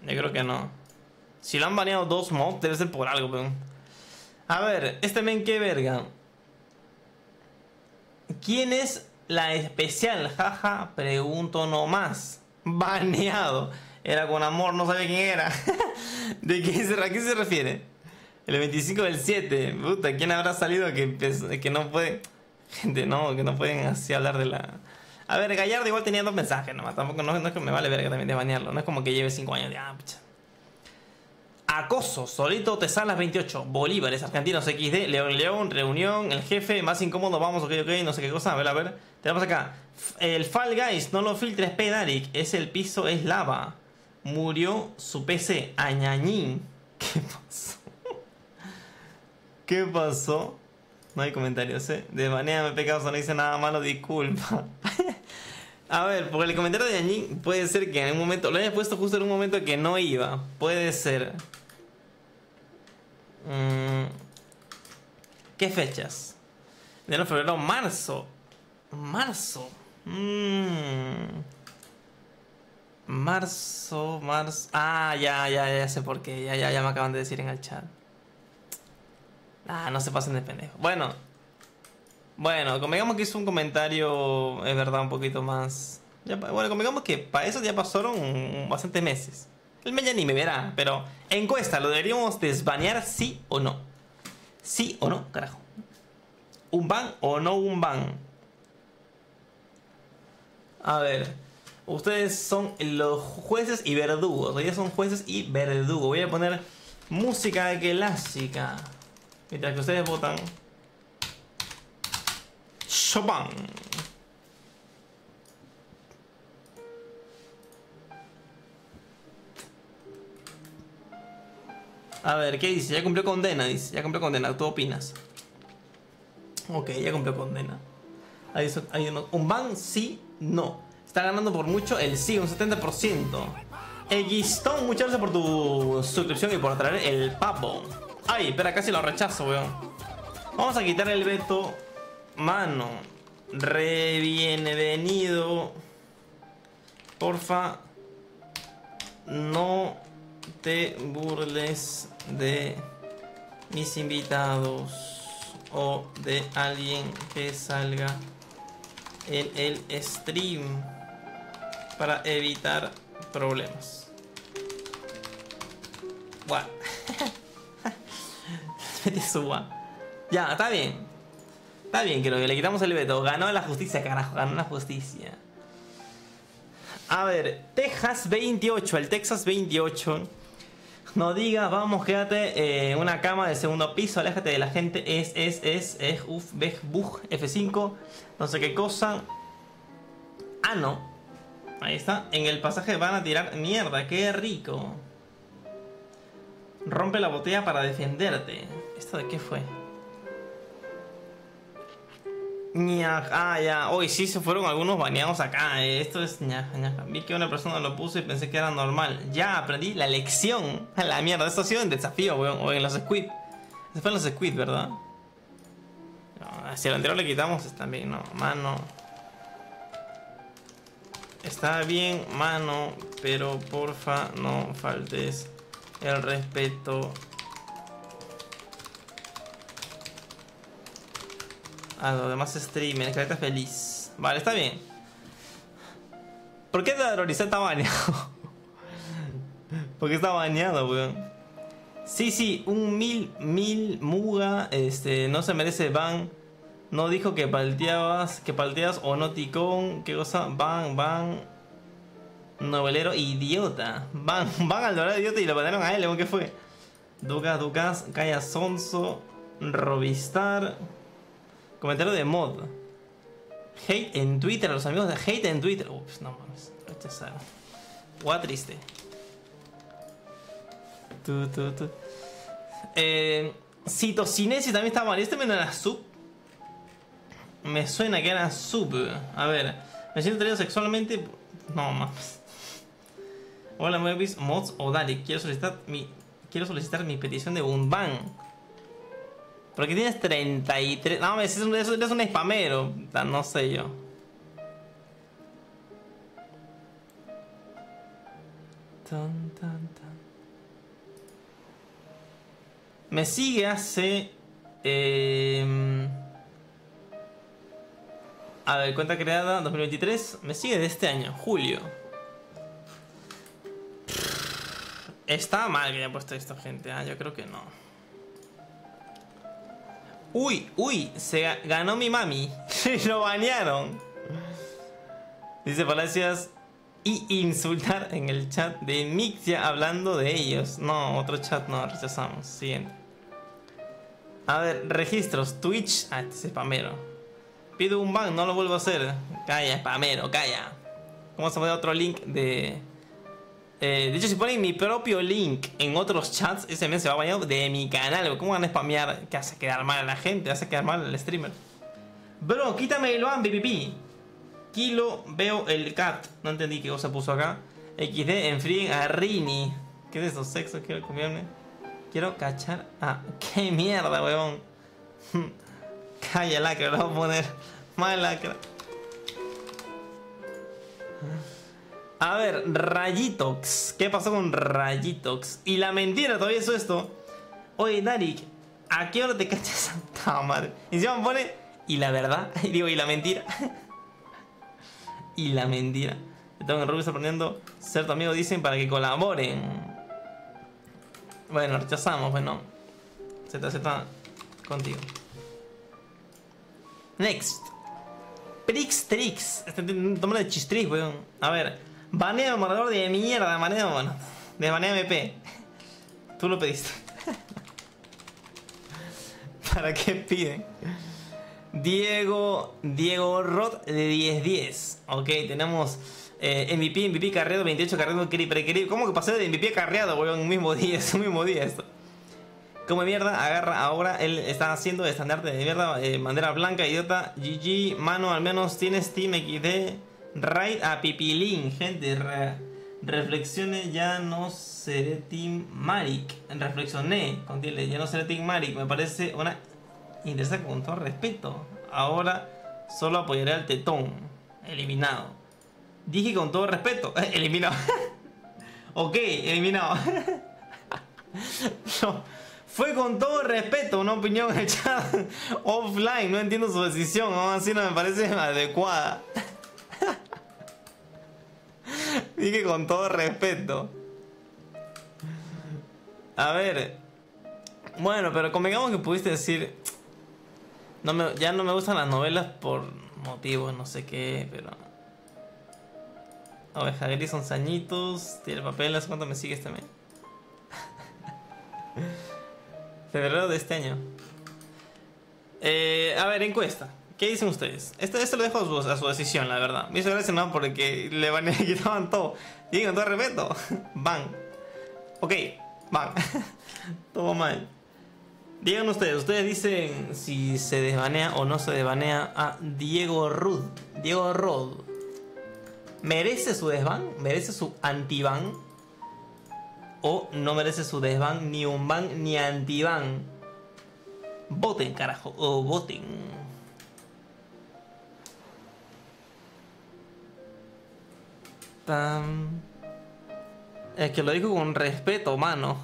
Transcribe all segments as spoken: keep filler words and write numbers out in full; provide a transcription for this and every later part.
Yo creo que no. Si lo han baneado dos mobs, debe ser por algo, pero... A ver, este men, qué verga. ¿Quién es la especial? Jaja, pregunto nomás. Baneado. Era con amor, no sabía quién era. ¿De qué se, a qué se refiere? El veinticinco del siete. Puta, ¿quién habrá salido que, que no puede... Gente, no, que no pueden así hablar de la... A ver, Gallardo igual tenía dos mensajes nomás. Tampoco no, no es que me vale verga también de banearlo. No es como que lleve cinco años de... Ah, pucha. Acoso, solito te salas veintiocho. Bolívares, argentinos equis de, León León, reunión, el jefe, más incómodo, vamos, ok, ok, no sé qué cosa. A ver, a ver. Tenemos acá. El Fall Guys, no lo filtres, P. Darik. Es el piso, es lava. Murió su P C, añañín. ¿Qué pasó? ¿Qué pasó? No hay comentarios, eh. De manera me pecado, no hice nada malo, disculpa. A ver, porque el comentario de Añín puede ser que en un momento lo hayas puesto justo en un momento que no iba. Puede ser. Mm. ¿Qué fechas? Enero, febrero, marzo. Marzo. Mm. Marzo, marzo. Ah, ya, ya, ya sé por qué. Ya, ya, ya me acaban de decir en el chat. Ah, no se pasen de pendejo. Bueno. Bueno, convengamos que hizo un comentario, es verdad, un poquito más... Ya, bueno, convengamos que para eso ya pasaron bastantes meses. El men ya ni me verá, pero encuesta, ¿lo deberíamos desbanear sí o no? ¿Sí o no, carajo? ¿Un ban o no un ban? A ver, ustedes son los jueces y verdugos. Ellos son jueces y verdugos. Voy a poner música clásica mientras que ustedes votan. Chopin. A ver, ¿qué dice? Ya cumplió condena, dice. Ya cumplió condena. ¿Tú opinas? Ok, ya cumplió condena. Hay, hay uno, un ban, sí, no. Está ganando por mucho el sí, un setenta por ciento. El Guistón, muchas gracias por tu suscripción y por traer el papo. Ay, espera, casi lo rechazo, weón. Vamos a quitar el veto. Mano, re bienvenido. Porfa, no te burles de mis invitados o de alguien que salga en el stream para evitar problemas. What? Ya, está bien. Está bien, creo que le quitamos el veto. Ganó la justicia, carajo. Ganó la justicia. A ver, Texas veintiocho. El Texas veintiocho. No digas, vamos, quédate en una cama del segundo piso. Aléjate de la gente. Es, es, es, es, uf, bej, bug, F cinco. No sé qué cosa. Ah, no. Ahí está. En el pasaje van a tirar mierda. Qué rico. Rompe la botella para defenderte. ¿Esto de qué fue? Ñaj, ah, ya. Hoy sí se fueron algunos baneados acá. Eh. Esto es ñaj, ñaj. Vi que una persona lo puso y pensé que era normal. Ya aprendí la lección. A la mierda. Esto ha sido en desafío, weón. O en los squid. Se fue en los squid, ¿verdad? No, si al anterior le quitamos, está bien, no. Mano. Está bien, mano. Pero porfa, no faltes el respeto a los demás streamers. Careta feliz. Vale, está bien. ¿Por qué Dadrorizet está baneado? Porque está baneado, weón. Sí, sí, un mil, mil muga. Este, no se merece ban. No dijo que palteabas, que palteas o no ticón. ¿Qué cosa? Ban, ban. Novelero idiota. Van, van al dorado idiota y lo banearon a él. ¿Qué fue? Ducas, Ducas, Calla Sonso, Robistar. Comentario de mod. Hate en Twitter, a los amigos de Hate en Twitter. Ups, no mames. Rechazaron. Guau, triste. Tu, tu, tu. Eh, Citocinesi también está mal. Este me no era sub. Me suena que era sub. A ver. Me siento atraído sexualmente. No mames. Hola, Moebis, mods o Darik. Quiero solicitar mi. Quiero solicitar mi petición de un ban. Porque tienes treinta y tres. No, es un, es un spamero. No sé yo. Tan, tan, tan. Me sigue hace... Eh, a ver, cuenta creada dos mil veintitrés. Me sigue de este año, julio. Está mal que haya puesto esto, gente. Ah, yo creo que no. Uy, uy, se ganó mi mami. Lo banearon. Dice Palacios. Y insultar en el chat de Mixia hablando de ellos. No, otro chat no, rechazamos. Siguiente. A ver, registros, Twitch. Ah, este es spamero. Pido un ban, no lo vuelvo a hacer. Calla, spamero, calla. Vamos a poner otro link de... Eh, de hecho, si ponen mi propio link en otros chats, ese mes se va a bañar de mi canal. ¿Cómo van a spamear? Que hace quedar mal a la gente, hace quedar mal al streamer. Bro, quítame el ban, pipipi. Kilo, veo el cat. No entendí qué cosa puso acá. equis de, enfríen a Rini. ¿Qué es eso? Sexo, quiero comerme. Quiero cachar. Ah, qué mierda, weón. Calla, lacra, lo voy a poner. Más lacra. A ver, Rayitox. ¿Qué pasó con Rayitox? Y la mentira, todavía es esto. Oye, Darik, ¿a qué hora te cachas Santa madre? Y encima me pone. Y la verdad. Y digo, y la mentira. Y la mentira. Te tengo en Rubio sorprendiendo. Ser tu amigo dicen para que colaboren. Bueno, rechazamos, bueno. Z Z contigo. Next. Prix Trix. Este nombre de Chistrix, weón. A ver. Baneo moderador de mierda, baneo, bueno. De baneo M P. Tú lo pediste. ¿Para qué piden? Diego. Diego Roth de diez diez. Ok, tenemos eh, M V P, M V P carreado, veintiocho carreado, pre-querido. ¿Cómo que pasé de M V P a carreado, weón? Un mismo día, es un mismo día esto. Como mierda, agarra ahora. Él está haciendo estandarte de mierda. Eh, bandera blanca, idiota. G G, mano, al menos tienes Team equis de. Raid a Pipilín, gente. Re, reflexione, ya no seré Team Marik. Reflexioné, contiene, ya no seré Team Marik. Me parece una interesa con todo respeto. Ahora solo apoyaré al tetón. Eliminado. Dije con todo respeto. Eliminado. Ok, eliminado. No. Fue con todo respeto, una opinión hecha offline. No entiendo su decisión, aún así no me parece adecuada. Dije con todo respeto. A ver. Bueno, pero convengamos que pudiste decir. No me, ya no me gustan las novelas por motivos, no sé qué, pero. Oveja Gris, once añitos. Tiene papeles, ¿cuánto me sigues también? Febrero de este año. Eh, a ver, encuesta. ¿Qué dicen ustedes? Esto, esto lo dejo a su, a su decisión, la verdad. Me hizo gracia no porque le, van, le quitaban todo. Y con todo respeto. Van. Ok, van. Todo mal. Digan ustedes, ustedes dicen si se desbanea o no se desbanea a Diego Rud. Diego Rod. ¿Merece su desban? ¿Merece su antiban? ¿O no merece su desban, ni un ban, ni antiban? Voten, carajo. O voten. Tam. Es que lo digo con respeto, mano.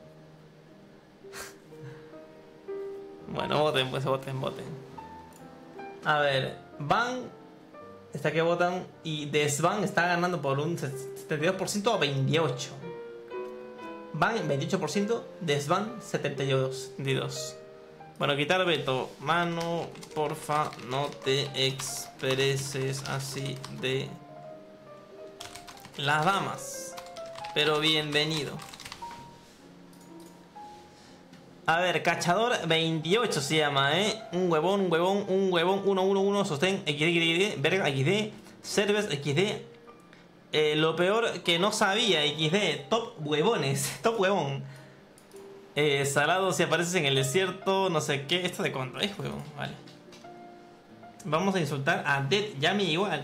Bueno, voten, pues voten, voten. A ver, ban está que votan y desban está ganando por un setenta y dos por ciento a veintiocho por ciento. Ban veintiocho por ciento, desban setenta y dos por ciento. Bueno, quitar veto. Mano, porfa, no te expreses así de las damas. Pero bienvenido. A ver, cachador veintiocho se llama, ¿eh? Un huevón, un huevón, un huevón, uno, uno, uno, sostén, equis de, equis de, verga, equis de, serves, equis de. Eh, lo peor que no sabía, equis de, top huevones, top huevón. Eh, salado si apareces en el desierto, no sé qué. ¿Esto de cuánto es, huevón? Vale. Vamos a insultar a Dead Yami igual.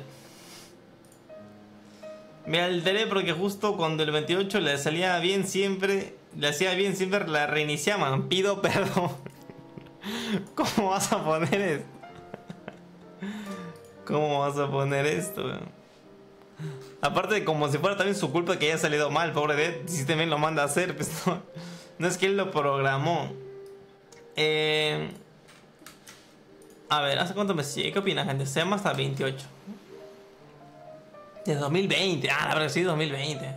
Me alteré porque justo cuando el veintiocho le salía bien siempre, le hacía bien siempre, la reiniciaban. Pido perdón. ¿Cómo vas a poner esto? ¿Cómo vas a poner esto? Aparte de como si fuera también su culpa que haya salido mal, pobre Dead. Si este men lo manda a hacer, pues no, no es que él lo programó. Eh, a ver, ¿hace cuánto me sigue? ¿Qué opina, gente? Se llama hasta veintiocho. De dos mil veinte. Ah, la verdad que sí, dos mil veinte.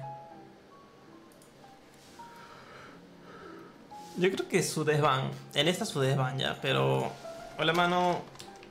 Yo creo que su desván. Él está su desván ya, pero... Hola, mano.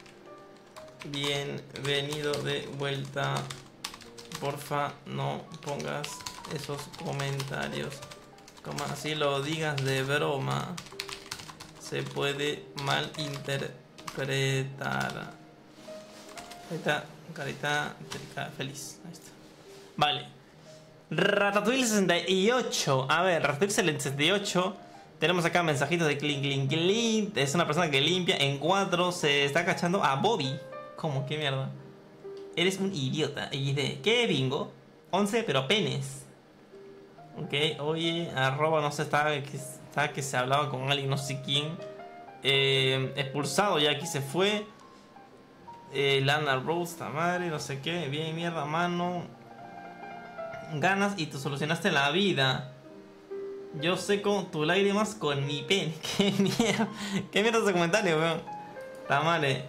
Bienvenido de vuelta. Porfa, no pongas esos comentarios. Como así lo digas de broma. Se puede malinterpretar. Ahí está, carita feliz. Ahí está. Vale. Ratatouille sesenta y ocho. A ver, Ratatouille sesenta y ocho. Tenemos acá mensajitos de clink, clink, clink. Es una persona que limpia. En cuatro se está cachando a Bobby. ¿Cómo? ¿Qué mierda? Eres un idiota. Y dice, ¿qué bingo? once, pero penes. Ok, oye, arroba, no sé, estaba que, estaba que se hablaba con alguien, no sé quién. Eh, expulsado, ya aquí se fue. Eh, Lana Rose, ta madre, no sé qué. Bien, mierda, mano. Ganas y tú solucionaste la vida. Yo seco tus lágrimas con mi pene. Qué mierda. Qué mierda ese comentario, weón. Ta madre.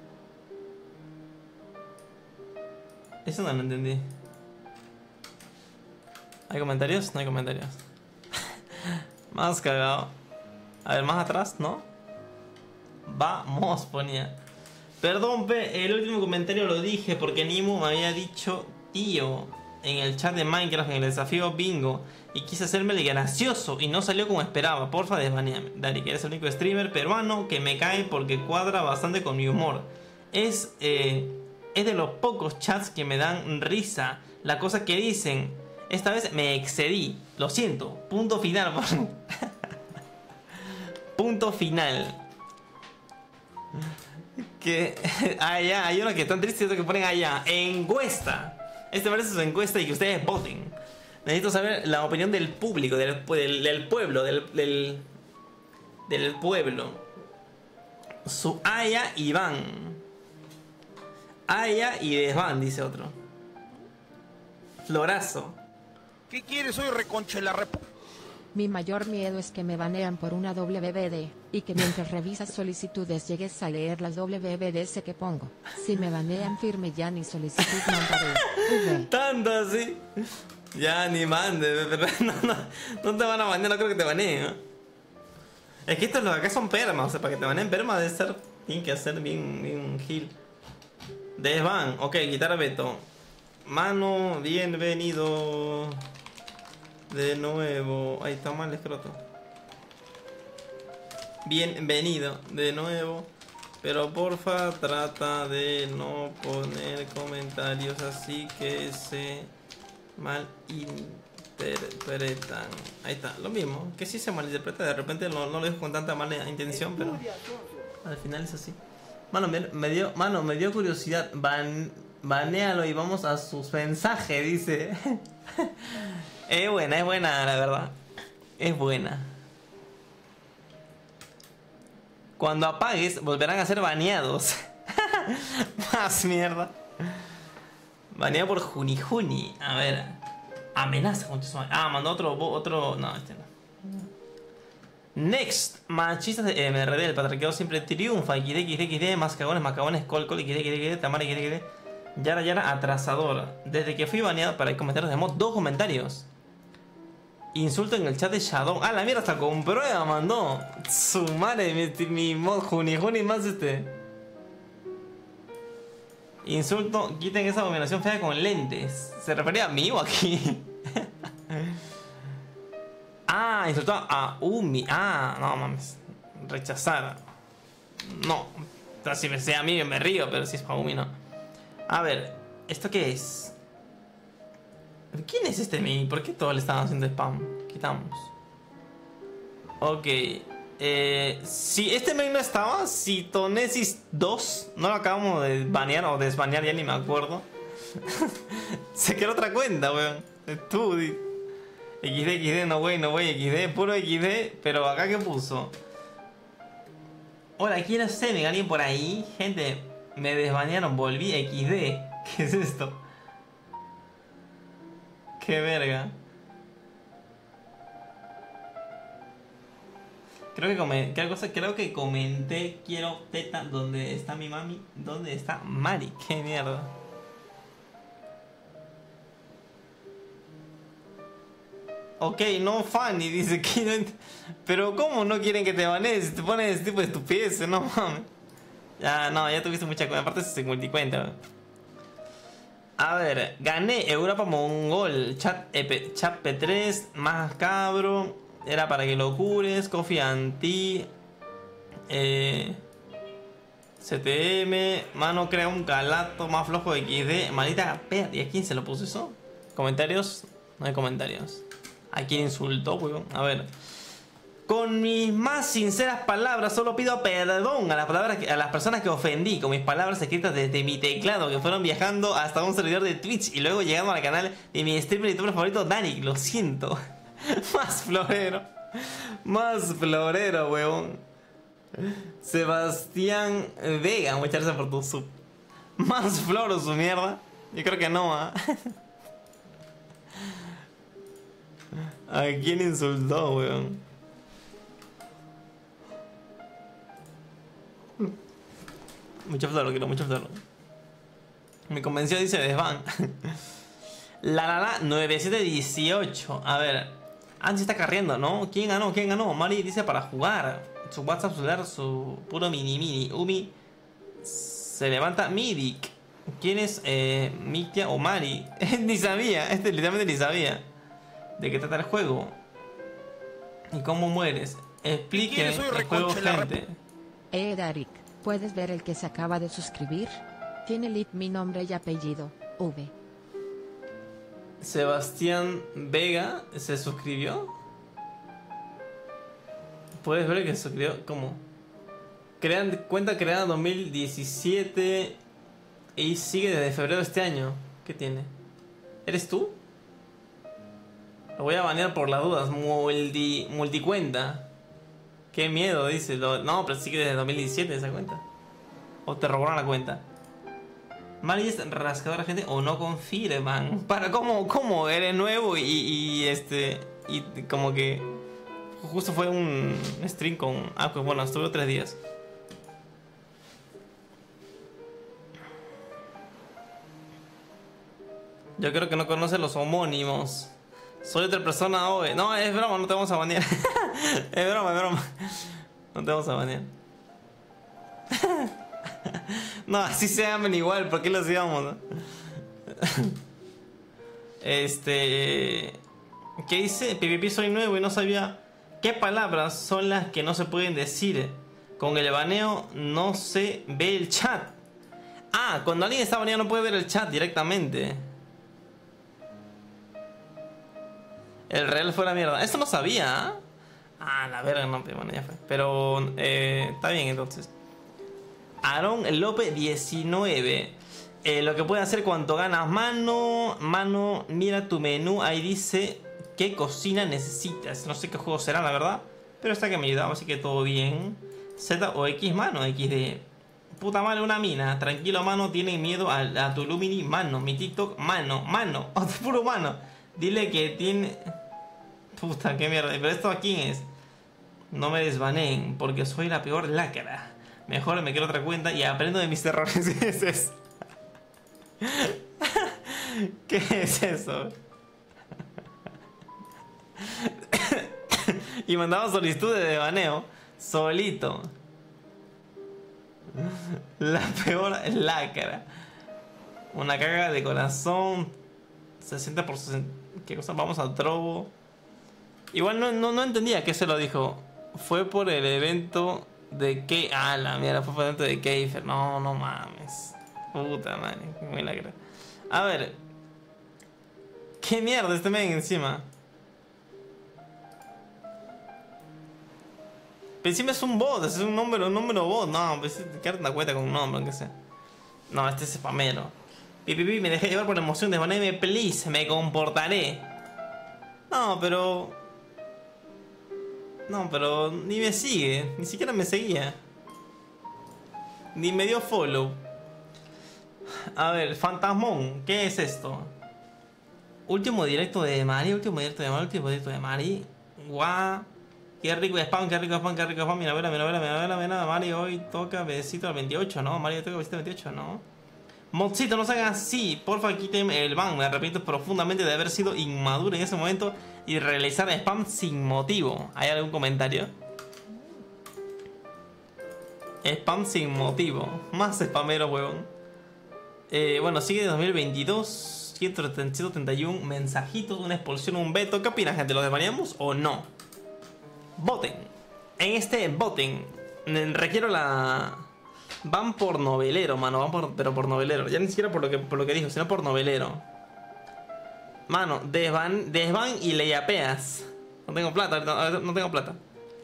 Eso no lo entendí. ¿Hay comentarios? No hay comentarios. Más cagado. A ver, más atrás, ¿no? Vamos, ponía. Perdón, pe, el último comentario lo dije porque Nimu me había dicho tío en el chat de Minecraft en el desafío bingo y quise hacerme el gracioso y no salió como esperaba. Porfa, desbaneame. Dari, que eres el único streamer peruano que me cae porque cuadra bastante con mi humor. Es, eh, es de los pocos chats que me dan risa. La cosa que dicen, esta vez me excedí. Lo siento. Punto final. Punto final. Que allá hay uno que están tristes que ponen allá. Encuesta. Este parece su encuesta y que ustedes voten. Necesito saber la opinión del público, del, del, del pueblo, del, del, del pueblo. Su Aya Iván. Aya y Desván, dice otro. Florazo. ¿Qué quieres hoy, reconche la rep? Mi mayor miedo es que me banean por una W B D, y que mientras revisas solicitudes llegues a leer las W B Ds que pongo. Si me banean firme ya ni solicitud mandaré. V. Tanto así. Ya ni mande, pero no, no, no te van a banear, no creo que te baneen, ¿no? Es que estos los acá son permas, o sea, para que te baneen perma debe ser, tienen que hacer bien, bien heal. Desvan, ok, guitarra Beto. Mano, bienvenido. De nuevo. Ahí está mal escroto. Bienvenido de nuevo. Pero porfa trata de no poner comentarios así que se malinterpretan. Ahí está, lo mismo. Que sí se malinterpreta. De repente no, no lo dejo con tanta mala intención, pero al final es así. Mano, me, me dio, mano, me dio curiosidad. Ban, banéalo y vamos a sus mensajes, dice. Es buena, es buena, la verdad. Es buena. Cuando apagues, volverán a ser baneados. Más mierda. Baneado por Juni Juni. A ver. Amenaza. Ah, mandó otro. otro No, este no. Next. Machistas de M R D. El patriarcado siempre triunfa. X D, X D, X D. Más cagones, más cagones. Col, col, X D, X D, X D. Tamara, X D, X D. Yara, Yara, atrasadora. Desde que fui baneado para el comentario, tenemos dos comentarios. Insulto en el chat de Shadow. Ah, la mierda, hasta con prueba mandó. Su madre, mi, mi mod Juni Juni más este. Insulto, quiten esa abominación fea con lentes. ¿Se refería a mí o aquí? Ah, insultó a Umi. Ah, no mames. Rechazar. No. Si me sea a mí me río, pero si es para Umi no. A ver, ¿esto qué es? ¿Quién es este meme? ¿Por qué todos le están haciendo spam? Quitamos. Ok. Eh, si este meme no estaba, si Tonesis dos no lo acabamos de banear o desbanear, ya ni me acuerdo. Se quedó otra cuenta, weón. Tú, X D, X D, no wey, no wey, X D, puro X D. Pero acá, ¿qué puso? Hola, ¿quién es usted? ¿Alguien por ahí? Gente, me desbanearon, volví X D. ¿Qué es esto? Qué verga. Creo que, come, ¿qué cosa? Creo que comenté quiero teta donde está mi mami, donde está Mari. Qué mierda. Ok, no funny, dice que no ent... Pero ¿cómo no quieren que te banees? Si te pones ese tipo de estupidez, no mames. Ya, no, ya tuviste mucha cuenta. Aparte es multicuenta. A ver, gané Europa Mongol. Chat, EP, chat P tres, más cabro. Era para que lo cures. Coffee Anti. Eh, C T M. Mano crea un calato más flojo de X D. Maldita perra. ¿Y a quién se lo puso eso? ¿Comentarios? No hay comentarios. ¿A quién insultó, weón? A ver. Con mis más sinceras palabras, solo pido perdón a las, palabras que, a las personas que ofendí con mis palabras escritas desde mi teclado, que fueron viajando hasta un servidor de Twitch y luego llegando al canal de mi streamer y youtuber favorito, Dani. Lo siento. Más florero. Más florero, weón. Sebastián Vega, muchas gracias por tu sub. Más floro su mierda. Yo creo que no, ¿ah? ¿eh? ¿A quién insultó, weón? Mucho floro, quiero mucho floro. Me convenció, dice Desvan. La la la nueve siete dieciocho. A ver. Ansi está carriendo, ¿no? ¿Quién ganó? ¿Quién ganó? Mari dice para jugar. Su WhatsApp celular, su puro mini mini. Umi se levanta Midik. ¿Quién es eh, Mitia o Mari? Ni sabía. Este literalmente ni sabía. ¿De qué trata el juego? ¿Y cómo mueres? Explique el juego, gente. Eh, Darik, ¿puedes ver el que se acaba de suscribir? Tiene lip mi nombre y apellido, V. Sebastián Vega se suscribió. ¿Puedes ver el que se suscribió? ¿Cómo? Crean, cuenta creada en dos mil diecisiete y sigue desde febrero de este año. ¿Qué tiene? ¿Eres tú? Lo voy a banear por las dudas. Multi, multicuenta. Qué miedo, dice. Lo, no, pero sigue desde dos mil diecisiete esa cuenta. O te robaron la cuenta. Mari es rascadora, gente, o no confirman. Para, ¿cómo, cómo? Eres nuevo y, y este. Y como que. Justo fue un stream con. Ah, pues bueno, estuve tres días. Yo creo que no conoce los homónimos. Soy otra persona hoy. No, es broma, no te vamos a banear. Es broma, es broma. No te vamos a banear. No, así se llaman igual. ¿Por qué los íbamos? Este... ¿Qué dice? P P P soy nuevo y no sabía qué palabras son las que no se pueden decir. Con el baneo no se ve el chat. Ah, cuando alguien está baneado no puede ver el chat directamente. El real fue la mierda. Esto no sabía. ¿eh? Ah, la verga, no, bueno, ya fue. Pero eh, está bien entonces. Aaron López diecinueve. Eh, lo que puede hacer cuando ganas mano. Mano, mira tu menú. Ahí dice qué cocina necesitas. No sé qué juego será, la verdad. Pero está que me ayudaba, así que todo bien. Z o X mano, X D. Puta madre, una mina. Tranquilo, mano. Tienen miedo a, a tu Lumini, mano. Mi TikTok, mano, mano. Oh, puro mano. Dile que tiene... Puta, qué mierda. Pero esto a quién es. No me desbaneen, porque soy la peor lacra. Mejor me creo otra cuenta y aprendo de mis errores. ¿Qué es eso? ¿Qué es eso? Y mandaba solicitudes de baneo. Solito. La peor lacra. Una caga de corazón. sesenta por ciento. ¿Qué cosa? Vamos al trobo. Igual no, no, no entendía qué se lo dijo. Fue por el evento de que... Ah, la mierda, fue por el evento de Keifer. No, no mames. Puta madre, muy lacra. A ver. ¿Qué mierda este men encima? Pero encima es un bot, es un número, un número bot. No, pues quédate una cuenta con un nombre, aunque sea. No, este es spamero. Pipipi, me dejé llevar por la emoción, desbanéme, please, me comportaré. No, pero... No, pero ni me sigue, ni siquiera me seguía. Ni me dio follow. A ver, Fantasmón, ¿qué es esto? Último directo de Mari, último directo de Mari, último directo de Mari. Guau. Qué rico spam, qué rico spam, qué rico spam. Mira, mira, mira, mira, mira, mira, mira. Mari hoy toca besito al veintiocho, ¿no? Mari hoy toca besito al veintiocho, ¿no? Modsito, no se hagan así. Porfa, quíteme el ban. Me arrepiento profundamente de haber sido inmaduro en ese momento y realizar spam sin motivo. ¿Hay algún comentario? Spam sin motivo. Más spamero, huevón. Eh, bueno, sigue dos mil veintidós. ciento setenta y uno mensajitos, una expulsión, un veto. ¿Qué opinan, gente? ¿Lo desbaneamos o no? Voten. En este voten requiero la... Van por novelero, mano. Van por... Pero por novelero. Ya ni siquiera por lo que, por lo que dijo, sino por novelero. Mano, desban, desban y le yapeas. No tengo plata, no, no tengo plata.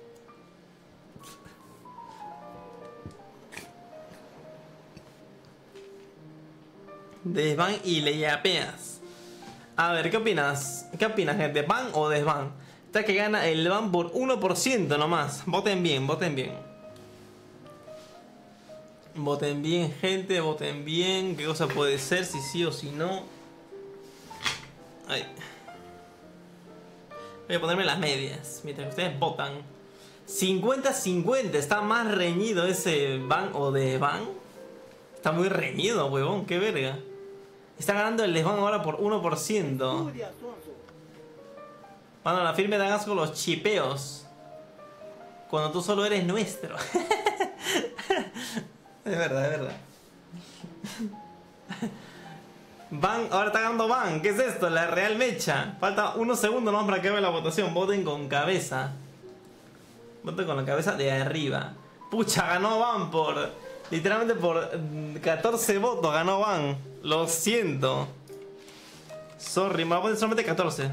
Desban y le yapeas. A ver, ¿qué opinas? ¿Qué opinas, gente? ¿Ban o desban? Está que gana el ban por uno por ciento nomás. Voten bien, voten bien. Voten bien, gente, voten bien. ¿Qué cosa puede ser? Si sí o si no. Ay. Voy a ponerme las medias mientras ustedes votan. cincuenta cincuenta. Está más reñido ese ban o desban. Está muy reñido, huevón. Qué verga. Está ganando el desban ahora por uno por ciento. Mano, la firme dan asco los chipeos. Cuando tú solo eres nuestro. Es verdad, es verdad. Van, ahora está ganando Van. ¿Qué es esto? La real mecha. Falta unos segundos nomás para que haga la votación. Voten con cabeza. Voten con la cabeza de arriba. Pucha, ganó Van por... Literalmente por catorce votos ganó Van. Lo siento. Sorry, me voy a poner solamente catorce.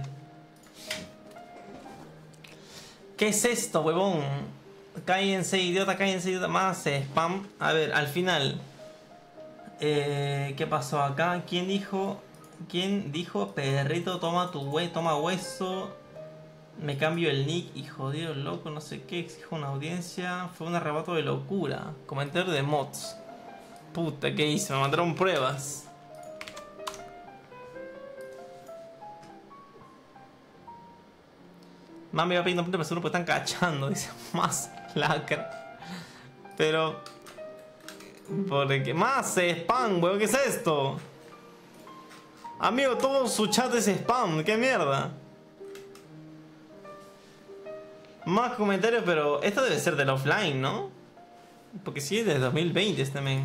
¿Qué es esto, huevón? Cállense, idiota, cállense, idiota. Más spam. A ver, al final. Eh, ¿Qué pasó acá? ¿Quién dijo? ¿Quién dijo? Perrito, toma tu hue toma hueso. Me cambio el nick y jodido loco, no sé qué. Exijo una audiencia. Fue un arrebato de locura. Comentario de mods. Puta, ¿qué hice? Me mandaron pruebas. Mami va pidiendo punto de seguro porque están cachando. Dice, más lacra. Pero... Porque más spam, weón, ¿qué es esto? Amigo, todo su chat es spam, ¿qué mierda? Más comentarios, pero esto debe ser del offline, ¿no? Porque sí es de dos mil veinte este men.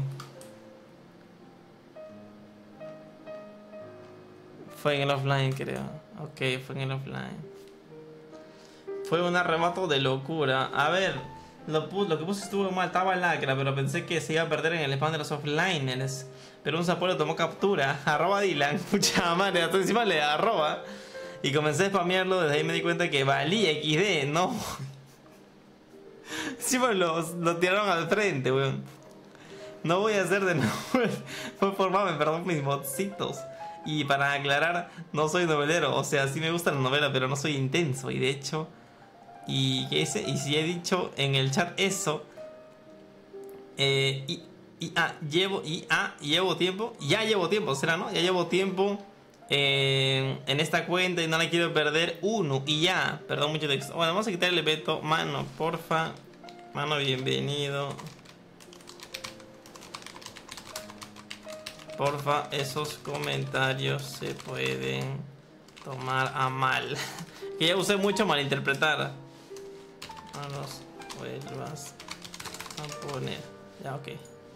Fue en el offline, creo. Ok, fue en el offline. Fue un arrebato de locura. A ver, lo, lo que puse estuvo mal, estaba lacra, pero pensé que se iba a perder en el spam de los offliners. Pero un sapo le tomó captura. Arroba Dylan. Pucha madre, hasta encima le arroba. Y comencé a spamearlo, desde ahí me di cuenta que valía equis de, no. Sí, pues lo, lo tiraron al frente, weón. No voy a hacer de nuevo. Fue por mame, perdón mis modcitos. Y para aclarar, no soy novelero. O sea, sí me gusta la novela, pero no soy intenso. Y de hecho, y, ese, y si he dicho en el chat eso, eh, y, y ah, llevo, y ah, llevo tiempo, ya llevo tiempo, será, ¿no? Ya llevo tiempo. Eh, en esta cuenta y no la quiero perder uno y ya, perdón mucho texto. Bueno, vamos a quitarle veto. Mano, porfa. Mano, bienvenido. Porfa, esos comentarios se pueden tomar a mal. Que ya usé mucho malinterpretar. No los vuelvas a poner. Ya, ok.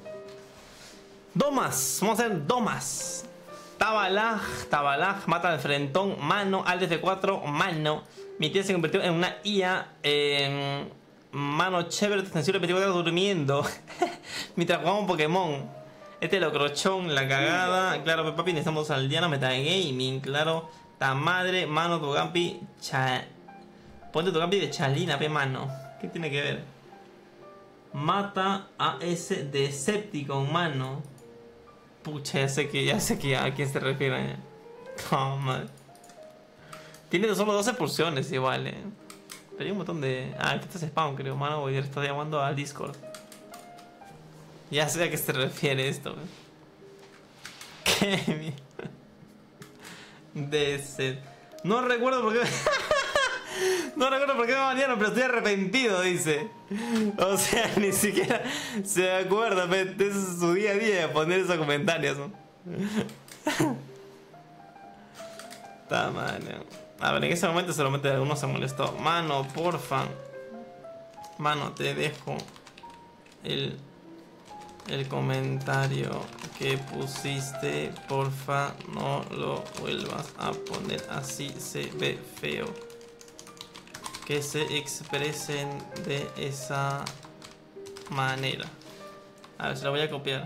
Domas, vamos a hacer domas. Tabalaj, Tabalaj, mata al frentón, mano, al F cuatro, mano. Mi tía se convirtió en una I A. Eh, mano chévere, extensible, veinticuatro horas durmiendo. Mientras jugamos un Pokémon. Este es lo crochón, la cagada. Claro, papi, necesitamos aldeanos, metagaming. Claro, ta madre, mano, tu gampi. Cha... Ponte tu gampi de Chalina, pe mano. ¿Qué tiene que ver? Mata a ese Decepticon, mano. Pucha, ya sé que, ya sé que a quién se refiere. Oh, madre. Tiene solo doce pulsiones igual, eh. Pero hay un montón de... Ah, esto es spam, creo, mano. Voy a estar llamando al Discord. Ya sé a qué se refiere esto, eh. ¿Qué? De ese. No recuerdo por qué. No recuerdo por qué me banearon, pero estoy arrepentido, dice. O sea, ni siquiera se acuerda, de su día a día de poner esos comentarios, ¿no? Está mal, ¿no? A ver, en ese momento solamente alguno se molestó. Mano, porfa. Mano, te dejo el, el comentario que pusiste. Porfa, no lo vuelvas a poner así, se ve feo. Que se expresen de esa manera. A ver, se la voy a copiar.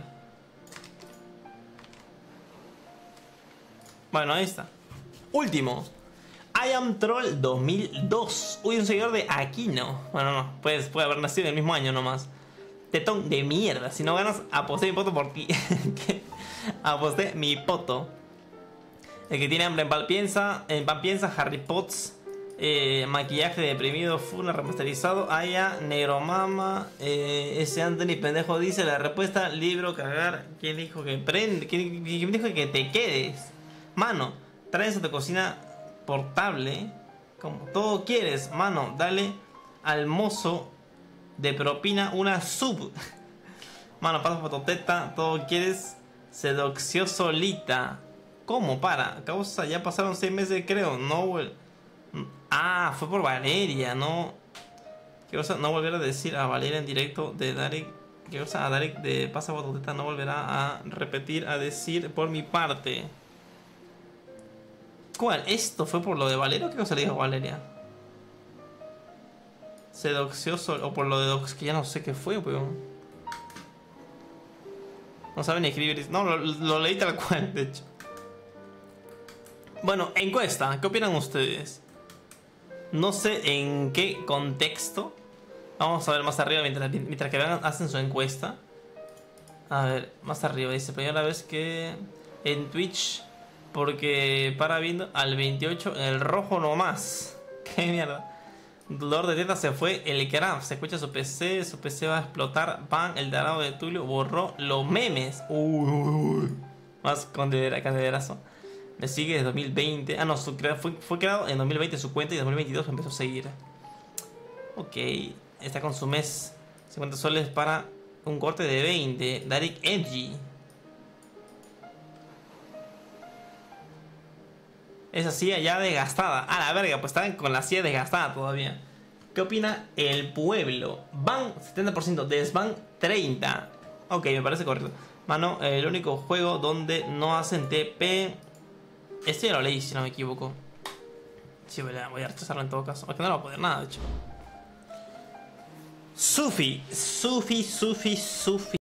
Bueno, ahí está. Último. I am Troll dos mil dos. Uy, un seguidor de Aquino. Bueno, no, pues puede haber nacido en el mismo año nomás. Tetón de mierda. Si no ganas, aposté mi poto por ti. Aposté mi poto. El que tiene hambre en pan piensa. En pan piensa Harry Potter. Eh, maquillaje deprimido, Funa remasterizado, Aya, Negromama, eh, ese Anthony pendejo dice la respuesta, libro, cagar. ¿Quién dijo que prende? ¿Quién, quién dijo que te quedes? Mano, traes a tu cocina portable, como todo quieres, mano, dale al mozo de propina una sub. Mano, pasa fototeta, todo quieres, se doxió solita. ¿Cómo? Para, causa, ya pasaron seis meses creo, no, güey. Ah, fue por Valeria, no. ¿Qué cosa? No volver a decir a Valeria en directo de Darek. ¿Qué cosa? A Darek de Pasa Bototeta no volverá a repetir, a decir por mi parte. ¿Cuál? ¿Esto fue por lo de Valeria o qué cosa le dijo Valeria? Se doxió solo. O por lo de dox, que ya no sé qué fue, weón. No saben ni escribir. No, lo, lo leí tal cual, de hecho. Bueno, encuesta. ¿Qué opinan ustedes? No sé en qué contexto. Vamos a ver más arriba mientras, mientras que vean, hacen su encuesta. A ver, más arriba dice, primera vez que en Twitch, porque para viendo al veintiocho en el rojo nomás. Qué mierda. Dolor de teta se fue el craft. Se escucha su P C, su P C va a explotar. Pan, el darado de Tulio borró los memes. Uy, uy, uy. Más condederazo. Me sigue desde dos mil veinte. Ah, no, su, fue, fue creado en dos mil veinte su cuenta y en dos mil veintidós empezó a seguir. Ok, está con su mes. cincuenta soles para un corte de veinte. Darek Edgy. Esa silla ya desgastada. A la verga, pues están con la silla desgastada todavía. ¿Qué opina el pueblo? Ban setenta por ciento, desban treinta por ciento. Ok, me parece correcto. Mano, el único juego donde no hacen T P. Este ya lo leí, si no me equivoco. Sí, voy a, voy a rechazarlo en todo caso. Es que no lo va a poder nada, de hecho. Sufi, Sufi, Sufi, Sufi.